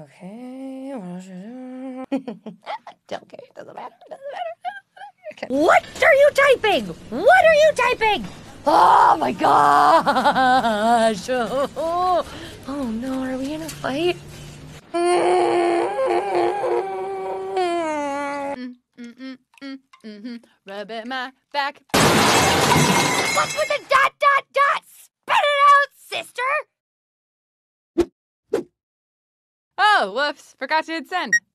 Okay. Don't care. Doesn't matter. Okay. What are you typing? What are you typing? Oh my gosh! Oh no, are we in a fight? Rubbing my back. What's with the dot, dot, dot? Spit it out, sister! Oh, whoops. Forgot to hit send.